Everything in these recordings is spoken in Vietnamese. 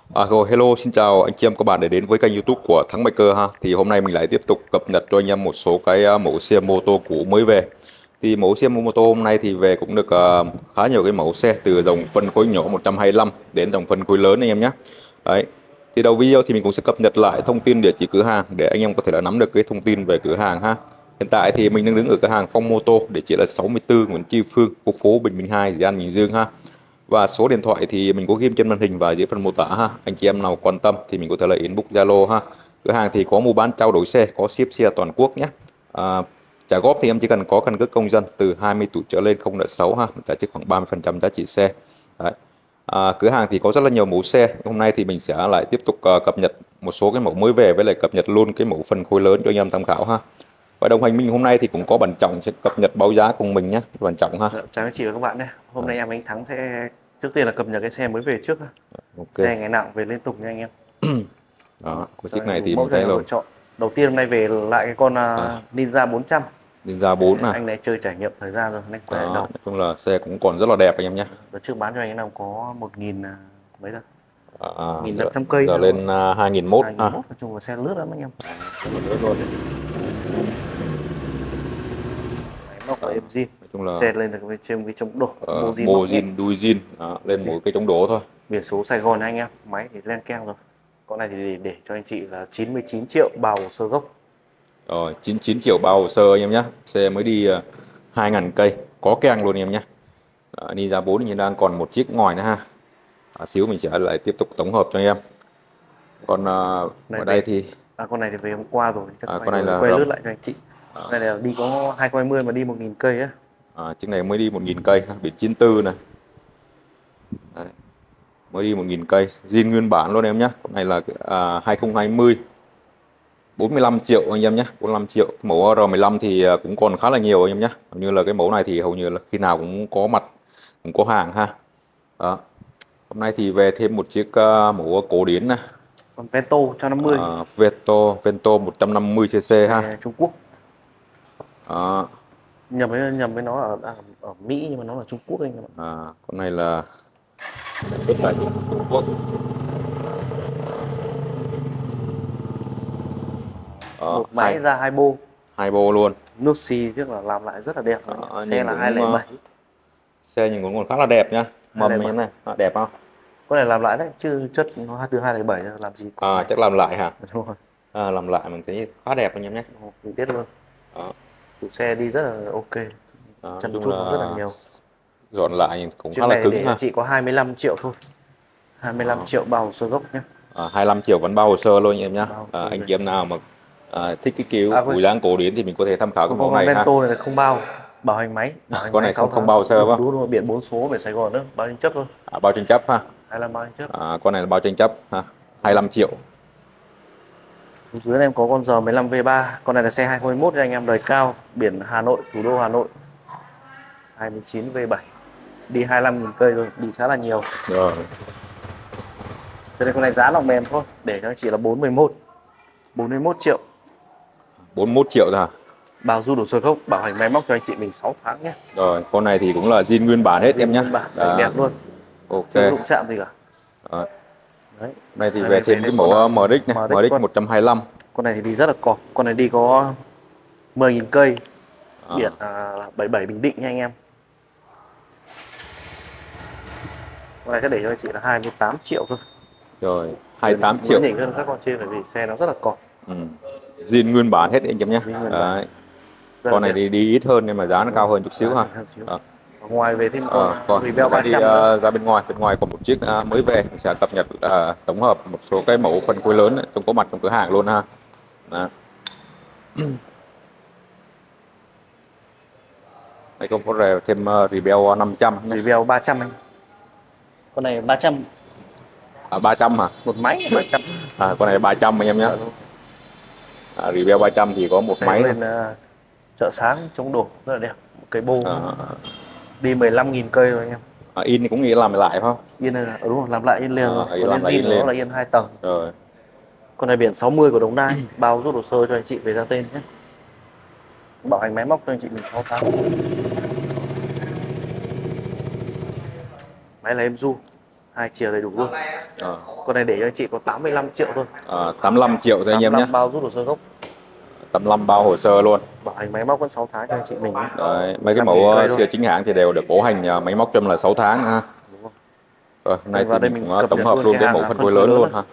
Rồi, hello, xin chào anh chị em các bạn đã đến với kênh YouTube của Thắng Biker ha. Thì hôm nay mình lại tiếp tục cập nhật cho anh em một số cái mẫu xe mô tô cũ mới về. Thì mẫu xe mô tô hôm nay thì về cũng được khá nhiều cái mẫu xe từ dòng phân khối nhỏ 125 đến dòng phân khối lớn anh em nhé. Đấy. Thì đầu video thì mình cũng sẽ cập nhật lại thông tin địa chỉ cửa hàng để anh em có thể là nắm được cái thông tin về cửa hàng ha. Hiện tại thì mình đang đứng ở cửa hàng Phong Mô Tô, địa chỉ là 64 Nguyễn Tri Phương, khu phố Bình Minh 2, Dị An, Bình Dương ha. Và số điện thoại thì mình có ghim trên màn hình và dưới phần mô tả ha. Anh chị em nào quan tâm thì mình có thể là inbox Zalo ha. Cửa hàng thì có mua bán trao đổi xe, có ship xe toàn quốc nhé. Trả góp thì em chỉ cần có căn cước công dân từ 20 tuổi trở lên, không nợ xấu ha, trả trước khoảng 30% giá trị xe. Đấy. Cửa hàng thì có rất là nhiều mẫu xe. Hôm nay thì mình sẽ lại tiếp tục cập nhật một số cái mẫu mới về, với lại cập nhật luôn cái mẫu phân khối lớn cho anh em tham khảo ha. Và đồng hành mình hôm nay thì cũng có bạn Trọng sẽ cập nhật báo giá cùng mình nhé, bạn Trọng ha. Dạ, chào anh chị và các bạn nhé. Hôm nay anh Thắng sẽ trước tiên là cập nhật cái xe mới về trước. Ok. Xe ngày nào cũng về liên tục nha anh em. Đó, của Rồi, chiếc này đủ thì mẫu mình cho anh thấy em là lựa chọn. Đầu tiên hôm nay về lại cái con Ninja 400. Ninja 4 này. Anh này chơi trải nghiệm thời gian rồi, anh quay lại Đó, đầu. nói chung là xe cũng còn rất là đẹp anh em nhé. Đợt trước bán cho anh nào có 1.000 mấy thôi. Giờ, 1.500 cây giờ thôi. lên 2001 ha. 2001, nói chung là xe lướt lắm anh em. Lớn luôn. Máy móc là Đó, êm zin. nói chung là Xe lên được trên cái chống đổ, bô zin bô móc nhẹ. zin, đuôi zin. Đó, lên mỗi cái chống đổ thôi. Biển số Sài Gòn anh em, máy thì len keng rồi. Con này thì để cho anh chị là 99 triệu bao hồ sơ gốc. Rồi, 99 triệu bao hồ sơ anh em nhé. Xe mới đi 2.000 cây, có keng luôn anh em nhé. Ninja 4 thì đang còn một chiếc ngoài nữa ha. Xíu mình sẽ lại tiếp tục tổng hợp cho anh em. Còn Này ở đây về thì con này thì về hôm qua rồi, chắc con này là quay rầm. lướt lại cho anh chị. Con này là đi có 2020 mà đi 1.000 cây á. Chiếc này mới đi 1.000 cây ha, biển 94 này. Đấy, mới đi 1.000 cây, zin nguyên bản luôn em nhé. Con này là 2020, 45 triệu anh em nhé, 45 triệu. Cái mẫu R15 thì cũng còn khá là nhiều anh em nhé. Hầu như là cái mẫu này thì hầu như là khi nào cũng có mặt, cũng có hàng ha. Đó. Hôm nay thì về thêm một chiếc mẫu cổ điển này. Còn Vento 150, Vento 150cc ha. xe Trung Quốc. Đó. Nhầm với nó ở Mỹ nhưng mà nó là Trung Quốc anh em ạ. Con này là xuất tại Trung Quốc. Một máy ra hai bô. Hai bô luôn. Nước xi tức là làm lại rất là đẹp. Xe là cũng, 207. Xe nhìn cũng còn khá là đẹp nhá. Mâm như thế này, đẹp không? Con này làm lại đấy, chứ chất nó từ 207 làm gì có. Chắc làm lại hả? Đúng rồi. Làm lại mình thấy khá đẹp anh em nhé. Mình biết luôn. Đó. Chủ xe đi rất là ok. Chân Chung chút là rất là nhiều. dọn lại cũng Chiếc khá là này cứng để ha. chị có 25 triệu thôi. 25 triệu bao hồ sơ gốc nhé. 25 triệu vẫn bao hồ sơ luôn anh em nhá. Anh chị em nào mà thích cái kiểu củ dáng cổ điển thì mình có thể tham khảo cái mẫu này ha. Vento này không bao bảo hành máy. Con này không bao hồ sơ không? Đúng rồi, biển 4 số về Sài Gòn nữa, bao tranh chấp thôi. Bao tranh chấp ha. Hay là bao tranh chấp. Con này là bao tranh chấp ha. 25 triệu. Dưới này em có con R15 V3, con này là xe 2021 cho anh em, đời cao, biển Hà Nội, thủ đô Hà Nội. 29 V7. Đi 25.000 cây rồi, đi khá là nhiều. Rồi. Cho nên con này giá lòng mềm thôi, để cho anh chị là 41 triệu. 41 triệu thôi hả? Bao du đủ sơ gốc, bảo hành máy móc cho anh chị mình 6 tháng nhé. Rồi, con này thì cũng là zin nguyên bản hết em nhé. Nguyên bản, đẹp luôn. Ok. Chưa đụng chạm gì cả. Đấy. Này thì về thêm cái mẫu MRX này, MRX 125. Con này thì đi rất là cọp, con này đi có 10.000 cây. Biển 77 Bình Định nha anh em. Con này sẽ để cho anh chị là 28 triệu thôi. Rồi, 28 triệu. Nhỉnh hơn các con trên bởi vì xe nó rất là cọp. Zin nguyên bản hết anh em nhé. Đấy. Con này đi ít hơn nhưng mà giá nó cao hơn chút xíu ha. Ngoài về thêm còn Rebel 300 ra bên ngoài còn một chiếc mới về, mình sẽ cập nhật tổng hợp một số cái mẫu phân khối lớn trong có mặt trong cửa hàng luôn ha. Đây còn có thêm Rebel 500 này. Rebel 300 anh. Con này 300. 300 hả? Một máy 300. Con này 300 anh em nhé. Rebel 300 thì có một xe máy lên chợ sáng chống đổ rất là đẹp, một cái bô đi 15.000 cây rồi anh em. In thì cũng nghĩ làm lại phải không? In này đúng rồi, làm lại in liền rồi. Còn in nó là in 2 tầng rồi. Con này biển 60 của Đồng Nai. Bao rút hồ sơ cho anh chị về ra tên nhé, bảo hành máy móc cho anh chị mình 6 tháng. Máy là em du. 2 chiều đầy đủ luôn. Ờ. Con này để cho anh chị có 85 triệu thôi. 85 triệu thôi anh em nhé. 85 bao rút hồ sơ gốc. 85 bao hồ sơ luôn. Bảo hành máy móc vẫn 6 tháng cho anh chị mình nhé. Đấy, mấy cái 15.000 mẫu cây xe thôi. chính hãng thì đều được bảo hành máy móc chung là 6 tháng ha. Đúng không? Rồi, hôm nay Vào thì đây mình mình cũng cập tổng nhật hợp luôn luôn cái cái hàng mẫu phân phân phối phối lớn lớn luôn đó. ha.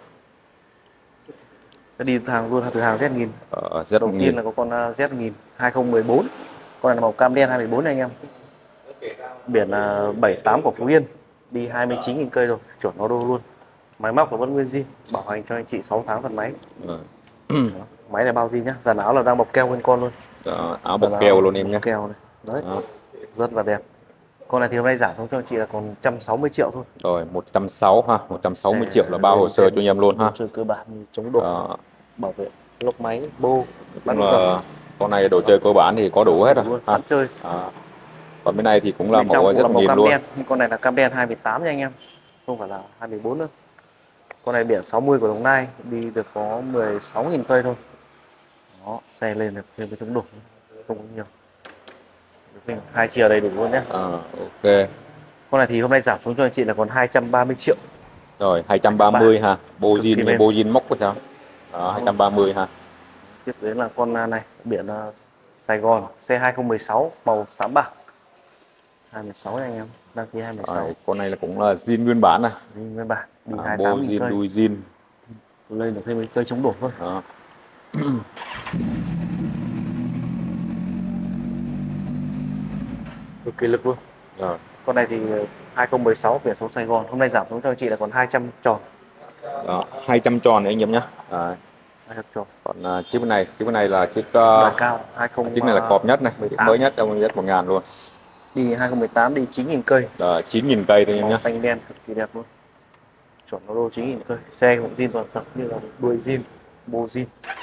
Nó đi hàng luôn từ hàng Z1000. Z Đầu tiên là có con Z1000 2014. Con này là màu cam đen 2014 này anh em. Biển 78 của Phú Yên. Đi 29.000 cây rồi, chuẩn auto luôn. Máy móc là vẫn nguyên zin, bảo hành cho anh chị 6 tháng phần máy. Rồi. Đó. Máy này bao zin nhá, dàn áo là đang bọc keo nguyên con luôn. Đó, áo Dàn bọc keo luôn em bọc nhé. keo này. Đấy, Đó. rất là đẹp. Con này thì hôm nay giảm xuống cho anh chị là còn 160 triệu thôi. Rồi 160 ha, 160 Xe triệu là bao hồ sơ cho anh em luôn ha. chơi cơ bản như chống đổ, Đó. bảo vệ, lốc máy, bô, bát Cũng nút gầm. là con này đồ chơi cơ bản thì có đủ hết rồi Luôn, ha. sẵn chơi. Còn bên này thì cũng là Bên trong mẫu cũng là màu Z1000 cam luôn. đen, nhưng con này là cam đen 2018 nha anh em, không phải là 2014 nữa. Con này biển 60 của Đồng Nai, đi được có 16.000 cây thôi. Đó, xe lên được thêm cái chống đổ, không có nhiều. 2 chiều đầy đủ luôn nhé. Ok. Con này thì hôm nay giảm xuống cho anh chị là còn 230 triệu. Rồi 230 ha. Bô Cực kỳ zin mềm. bô zin mốc của sao? Đó, 230 ha. Tiếp đến là con này, biển Sài Gòn C2016 màu xám bạc. 26 nha anh em, đăng ký 26. Rồi, con này là cũng là zin nguyên bản này. Nguyên bản, đi Bô 28.000 zin cây. đuôi zin. Lên được thêm mấy cây chống đổ thôi. Đó. Cực kỳ lực luôn. Rồi. Con này thì 2016 biển số Sài Gòn, hôm nay giảm xuống cho anh chị là còn 200 tròn. Đó, 200 tròn đấy anh em nhé. 200 tròn. Còn chiếc bên này là chiếc Đời cao 20 chiếc này là cọp nhất này, chiếc mới nhất trong Z1000 luôn. Đi 2018 đi 9.000 cây. 9.000 cây thôi anh em Màu nhé. xanh đen cực kỳ đẹp luôn. Chuẩn nó đô 9.000 cây. Xe cũng zin toàn tập như là đuôi zin, bô zin.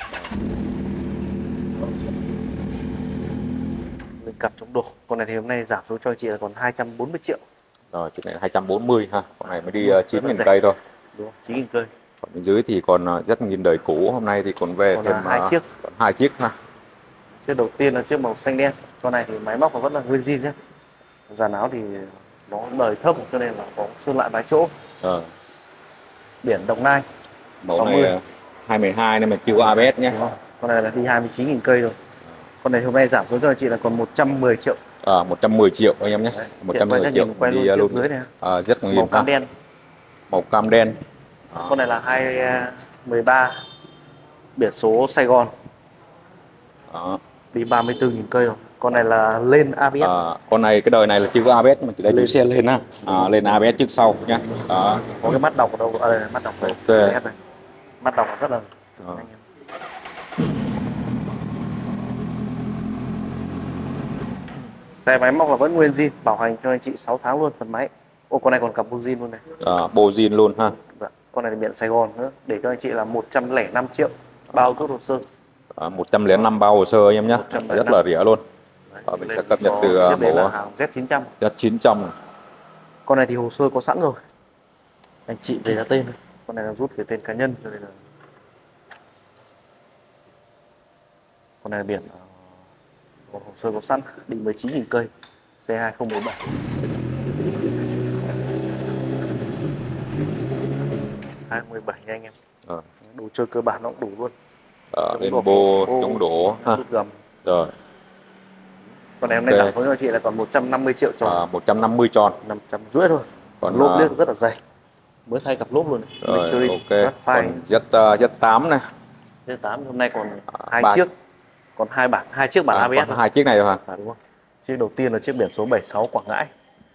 Lên cặp chống đổ. Con này thì hôm nay giảm xuống cho anh chị là còn 240 triệu. Rồi chiếc này là 240 ha. Con này mới đi Rất là 9.000 rẻ. cây thôi. Đúng không? 9.000 cây. Còn bên dưới thì còn Z1000 đời cũ, hôm nay thì còn về Còn thêm là 2 chiếc. còn 2 chiếc ha. Chiếc đầu tiên là chiếc màu xanh đen. Con này thì máy móc nó vẫn là nguyên zin nhé. Dàn áo thì nó đời thấp cho nên là có sơn lại vài chỗ. Biển Đồng Nai. Mẫu 60. này 212 nên mà chưa có ABS nhé. Con này là đi 29.000 cây rồi. Con này hôm nay giảm xuống cho anh chị là còn 110 triệu. 110 triệu anh em nhé. 110 triệu quay đi luôn luôn dưới này. Z1000 Màu cam đen. Màu cam đen. Con này là 213 biển số Sài Gòn. Đó. Đi 34.000 cây rồi. Con này là lên ABS. Con này cái đời này là chưa có ABS mà chỉ đây lên xe lên ha. Lên ABS trước sau nhé. Đó. Có cái mắt đọc ở đâu? Đây là mắt đọc này. Ok. ABS này. Mắt đọc rất là anh em. Xe máy móc là vẫn nguyên zin, bảo hành cho anh chị 6 tháng luôn phần máy. Ô, con này còn cặp bô zin luôn này. Bô zin luôn ha. Con này là biển Sài Gòn nữa, để cho anh chị là 105 triệu bao rút hồ sơ. 105 bao hồ sơ anh em nhé. Rất là rẻ luôn. Mình sẽ cập nhật từ mẫu Z900. Z900. Con này thì hồ sơ có sẵn rồi, anh chị về ra tên thôi. Con này là rút về tên cá nhân cho nên là con này là biển hồ sơ có sẵn, đi 19.000 cây, xe 2017. nha anh em. Đồ chơi cơ bản nó cũng đủ luôn. Lên bô chống đổ ha. Gầm. Rồi. Con này hôm nay giảm xuống cho chị là còn 150 triệu tròn. 150 tròn. 550 thôi. Còn lốp liếc rất là dày. Mới thay cặp lốp luôn này. Rồi, ok. Còn Z8 này. Z8 hôm nay còn 2 chiếc. Còn 2 chiếc bản ABS. Còn 2 chiếc này thôi hả? Đúng không? Chiếc đầu tiên là chiếc biển số 76 Quảng Ngãi.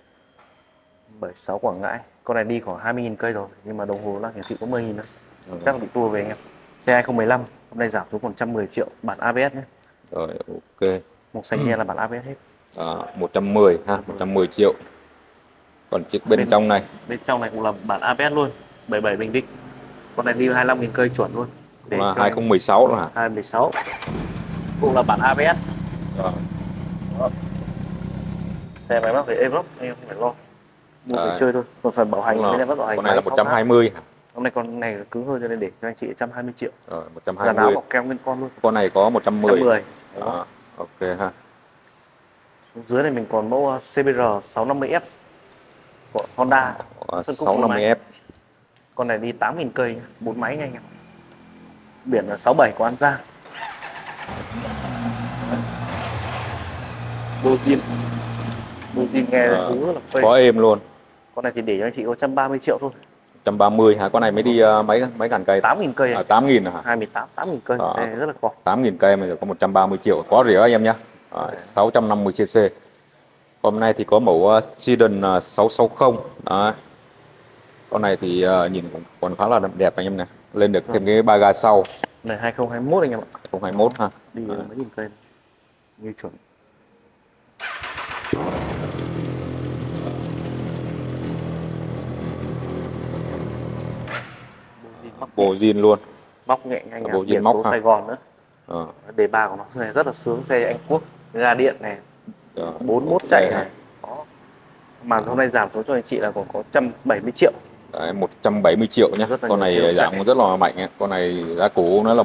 76 Quảng Ngãi. Con này đi khoảng 20.000 cây rồi, nhưng mà đồng hồ là hiển thị có 10.000 thôi. Chắc là bị tua về anh em. Xe 2015 hôm nay giảm xuống còn 110 triệu bản ABS nhé. Rồi, ok. Màu xanh đen là bản ABS hết. 110 ha, 110 triệu. Còn chiếc bên trong này. Bên trong này cũng là bản ABS luôn, 77 Bình Định. Con này đi 25.000 cây chuẩn luôn. Là 2016 rồi hả? 2016. Cũng là bản ABS. Xe máy móc phải êm lắm, anh em không phải lo. Mua về chơi thôi, còn phần bảo hành bên em vẫn bảo hành. Con này là 120 hả? Hôm nay con này cứng hơn cho nên để cho anh chị 120 triệu. Rồi, 120. Dàn áo bọc keo nguyên con luôn. Con này có 110. 110. Ok ha. Xuống dưới này mình còn mẫu CBR 650F. của Honda phân khúc 4 máy. 65F. Con này đi 8.000 cây, 4 máy nha anh em. Biển là 67 của An Giang. Bozin nghe hú rất là phê. Có êm luôn. Con này thì để cho anh chị có 130 triệu thôi. 130 hả? Con này mới đi mấy ngàn cây? 8.000 cây. 8.000 hả? 28, 8.000 cây, xe rất là khỏe. 8.000 cây mà có 130 triệu, có rẻ em nhé. 650cc. Hôm nay thì có mẫu Sedan 660. Đó. Con này thì nhìn cũng còn khá là đẹp anh em này. Lên được thêm cái ba ga sau. Này 2021 anh em ạ. 2021 ha. Đi mấy nghìn cây. Như chuẩn. Bộ zin luôn. Móc nhẹ anh em. Bộ zin Biển móc số ha. Sài Gòn nữa. Đề ba của nó rất là sướng, xe Anh Quốc, ga điện này. 41 chạy này. Đó. Mà hôm nay giảm xuống cho anh chị là còn có 170 triệu. Đấy, 170 triệu nhé. Con này giảm rất là mạnh ấy. Con này giá cũ nó là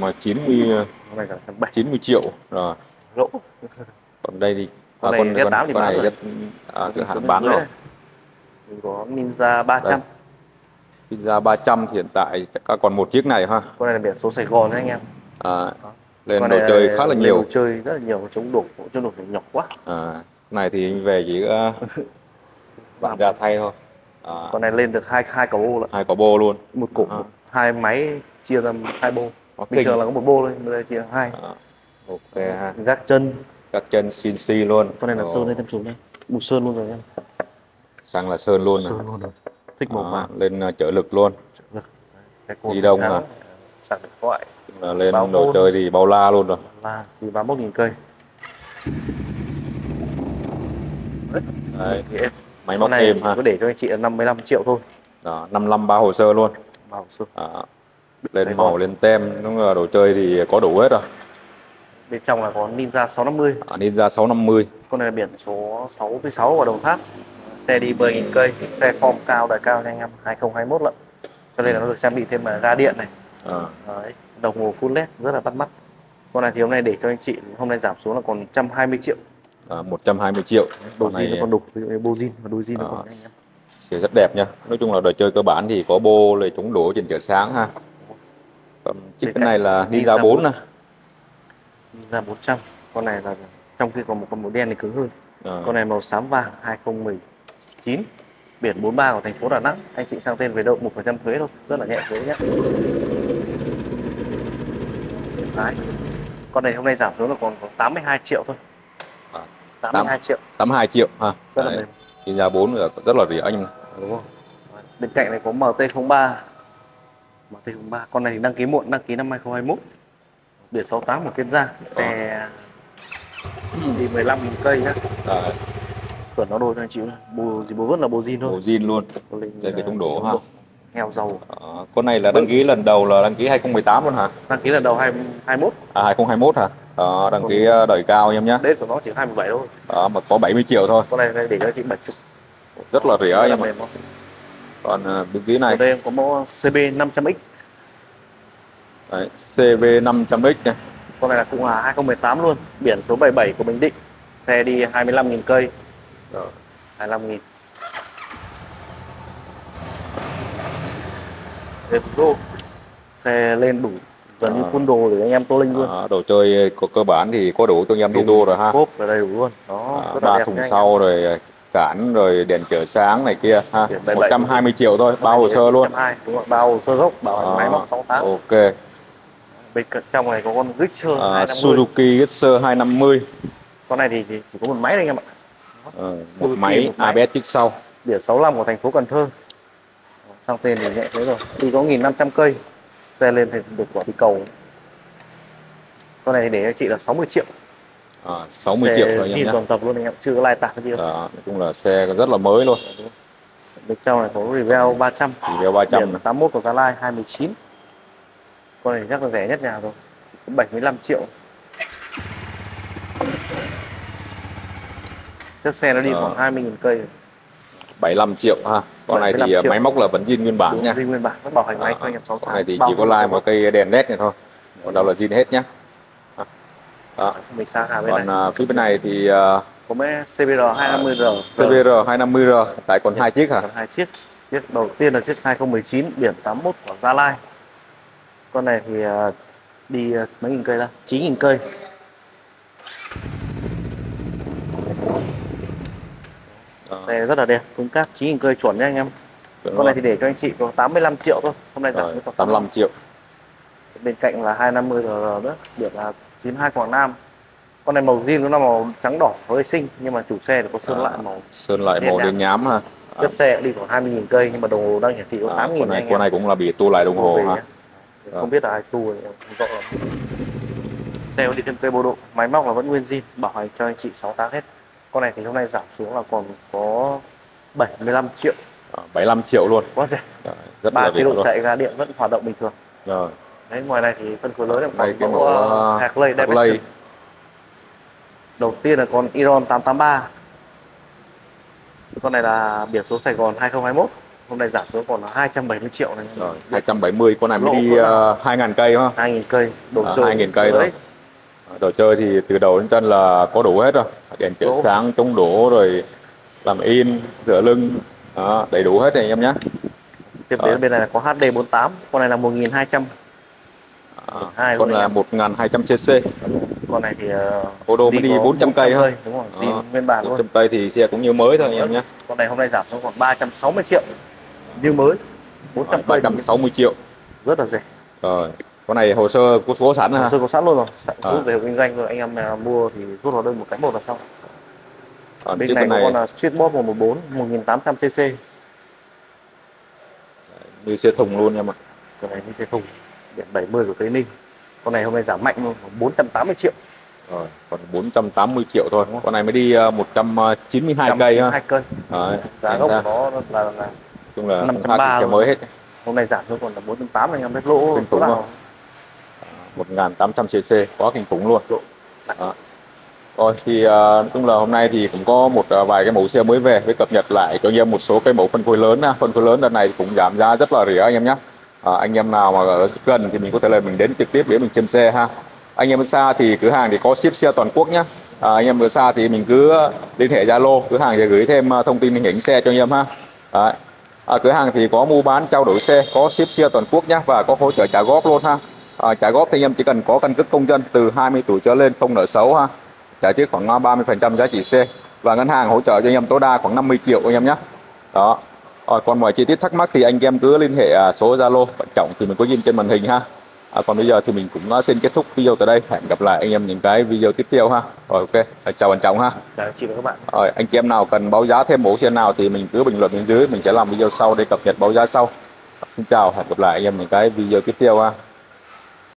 190 triệu rồi. Lỗ. Còn đây thì con này rất cửa hàng bán rồi. Mình có Ninja 300. Đây. Ninja 300 thì hiện tại chắc còn một chiếc này ha. Con này là biển số Sài Gòn đấy anh em. Lên đồ chơi khá là nhiều. Đồ chơi rất là nhiều, chống đổ thì nhỏ quá. Con này thì anh về chỉ bạn ra thay thôi. Con này lên được hai quả bô lận. 2 quả bô luôn. Một cục, hai máy chia ra 2 bô. Bình thường là có một bô thôi, bây giờ chia 2. Ok ha. Gác chân CNC luôn. Con này là sơn lên thêm chùm đây. Mù sơn luôn rồi em. Sang là sơn luôn. Sơn luôn rồi. Thích màu vàng. Lên trợ lực luôn. Đi đông hả? Sạc điện thoại. Lên đồ chơi thì bao la luôn rồi. Thì 31.000 cây. Đấy. Máy móc êm ha. Có để cho anh chị là 55 triệu thôi. Đó, 55 bao hồ sơ luôn. Bao hồ sơ. Lên màu, lên tem, đúng là đồ chơi thì có đủ hết rồi. Bên trong là có Ninja 650. Ninja 650. Con này là biển số 66 ở Đồng Tháp. Xe đi 10.000 cây, xe form cao, đời cao nha anh em, 2021 lận. Cho nên là nó được trang bị thêm ga điện này. Đấy, đồng hồ full LED rất là bắt mắt. Con này thì hôm nay để cho anh chị, hôm nay giảm xuống là còn 120 triệu. 120 triệu. Đồ zin nó còn đục, ví dụ như bô zin và đôi zin nó còn anh em. Xe rất đẹp nha. Nói chung là đồ chơi cơ bản thì có bô để chống đổ trên chợ sáng ha. Còn chiếc cái này là Ninja 4 nè. Ninja 400. Con này là trong khi còn một con màu đen thì cứng hơn. Con này màu xám vàng 2019. Biển 43 của thành phố Đà Nẵng. Anh chị sang tên về đâu 1% thuế thôi, rất là nhẹ thuế nhé. Đấy. Con này hôm nay giảm xuống là còn có 82 triệu thôi. 82 triệu. 82 triệu ha. Rất là mềm. Ninja 4 là rất là rẻ anh. Đúng không? Bên cạnh này có MT-03. MT-03. Con này thì đăng ký muộn, đăng ký năm 2021. Biển 68 của Kiên Giang. Xe đi 15.000 cây nhá. Chuẩn nó đôi cho anh chị. Bô vứt là bô zin thôi. Bô zin luôn. Đây cái chống đổ ha. Heo dầu. Con này là đăng ký lần đầu là đăng ký 2018 luôn hả? Đăng ký lần đầu 2021. 2021 hả? Đăng ký đời cao em nhé. Đết của nó chỉ 27 thôi. Mà có 70 triệu thôi. Con này để cho chị 70. Rất là rẻ em ạ. Còn bên dưới này. Ở đây có mẫu CB 500X. Đấy, CB 500X này. Con này là cũng là 2018 luôn. Biển số 77 của Bình Định. Xe đi 25.000 cây. 25.000. Xe lên đủ gần như full đồ để anh em tô linh luôn. Đồ chơi có cơ bản thì có đủ cho anh em đi tô rồi ha. Cốp là đầy đủ luôn. Đó, 3 thùng sau rồi cản rồi đèn chở sáng này kia ha. 120 triệu thôi, bao hồ sơ luôn. Đúng rồi, bao hồ sơ gốc, bảo hành máy móc 6 tháng. Ok. Bên trong này có con Gixxer 250. Suzuki Gixxer 250. Con này thì chỉ có một máy thôi anh em ạ. Một máy ABS trước sau. Biển 65 của thành phố Cần Thơ. Sang tên thì nhẹ thế rồi. Đi có 1.500 cây. Xe lên thì được quả đi cầu. Con này thì để cho chị là 60 triệu. 60 triệu rồi em nhé. Toàn tập luôn anh em, chưa có lai tạp cái gì đâu. Nói chung là xe rất là mới luôn. Bên trong này có Revel 300. Revel 300 biển 81 của Gia Lai 2019. Con này chắc là rẻ nhất nhà rồi. Chỉ có 75 triệu. Chiếc xe nó đi khoảng 20.000 cây. 75 triệu ha. Con này thì máy móc là vẫn zin nguyên bản nha. Zin nguyên bản, nó bảo hành máy cho anh em 6 tháng. Con này thì chỉ có like một cây đèn led này thôi. Còn đâu là zin hết nhá. Mình sang hàng bên còn này. Phía bên này thì có mấy CBR 250R. CBR 250R, tại còn hai chiếc hả? Còn hai chiếc. Chiếc đầu tiên là chiếc 2019 biển 81 của Gia Lai. Con này thì đi mấy nghìn cây ra? 9.000 cây. Đây rất là đẹp, cứng cáp, 9.000 cây chuẩn nha anh em. Con này thì để cho anh chị có 85 triệu thôi. Hôm nay giảm còn 85 triệu. Bên cạnh là 250R nữa, biển là 92 Quảng Nam. Con này màu zin nó là màu trắng đỏ hơi xinh, nhưng mà chủ xe thì có sơn lại màu đen nhám ha. Chất xe đi khoảng 20.000 cây, nhưng mà đồng hồ đang hiển thị có 8.000. Con này cũng là bị tua lại đồng hồ ha. Không biết là ai tua, không rõ lắm. Xe có đi thêm cây bộ độ, máy móc là vẫn nguyên zin, bảo hành cho anh chị 6 tháng hết. Con này thì hôm nay giảm xuống là còn có 75 triệu. 75 triệu luôn. Quá rẻ. Rất 3 là chế độ luôn. chạy ga điện vẫn hoạt động bình thường. Rồi. Đấy, ngoài này thì phân khối lớn là đây cái mẫu mẫu Harley Davidson. Harley. Đầu tiên là con Iron 883. Con này là biển số Sài Gòn 2021. Hôm nay giảm xuống còn là 270 triệu này. Rồi, 270, con này mới đi 2.000 cây đúng không? 2.000 cây, đồ chơi. 2.000 cây thôi. Đồ chơi thì từ đầu đến chân là có đủ hết rồi. Đèn chiếu sáng, chống đổ, rồi làm in, rửa lưng. Đó, đầy đủ hết này anh em nhé. Tiếp đến bên này là có HD48, con này là 1200. Con là 1200cc. Con này thì ô tô mới đi 400 cây ha. Đúng rồi, zin nguyên bản luôn. 400 cây thì xe cũng như mới thôi anh em nhé. Con này hôm nay giảm xuống còn 360 triệu. Như mới. 400 cây 360 triệu. Rất là rẻ. Rồi, con này hồ sơ có sẵn ha. Hồ sơ có sẵn luôn rồi. Rút về kinh doanh rồi, anh em mua thì rút hóa đơn một cái một là xong. Bên này có con là Streetboard 114 1800cc. Như xe thùng luôn nha mà. Con này như xe thùng. Biển 70 của Tây Ninh. Con này hôm nay giảm mạnh luôn, 480 triệu. Rồi, còn 480 triệu thôi. Con này mới đi 192 cây ha. Đấy, giá gốc của nó là chung là 530 xe mới hết. Hôm nay giảm xuống còn là 480, anh em biết lỗ kinh khủng luôn. 1800cc, quá kinh khủng luôn. Đó. Rồi thì chung là hôm nay thì cũng có một vài cái mẫu xe mới về với cập nhật lại cho anh em một số cái mẫu phân khối lớn. Phân khối lớn đợt này cũng giảm giá rất là rẻ anh em nhé. Anh em nào mà ở gần thì mình có thể là mình đến trực tiếp để mình xem xe ha. Anh em ở xa thì cửa hàng thì có ship xe toàn quốc nhé. Anh em ở xa thì mình cứ liên hệ Zalo, cửa hàng sẽ gửi thêm thông tin hình ảnh xe cho anh em ha. Đấy. Cửa hàng thì có mua bán trao đổi xe, có ship xe toàn quốc nhé, và có hỗ trợ trả góp luôn ha. Trả góp thì anh em chỉ cần có căn cước công dân từ 20 tuổi trở lên, không nợ xấu ha. Trả trước khoảng 30% giá trị xe, và ngân hàng hỗ trợ cho anh em tối đa khoảng 50 triệu anh em nhé. Đó. Còn mọi chi tiết thắc mắc thì anh em cứ liên hệ số Zalo Bạn Trọng thì mình có ghi trên màn hình ha. Còn bây giờ thì mình cũng xin kết thúc video tại đây. Hẹn gặp lại anh em những cái video tiếp theo ha. Rồi ok, chào Bạn Trọng ha. Chào chị và các bạn. Rồi, anh chị em nào cần báo giá thêm mẫu xe nào thì mình cứ bình luận bên dưới, mình sẽ làm video sau để cập nhật báo giá sau. Xin chào, hẹn gặp lại anh em những cái video tiếp theo ha.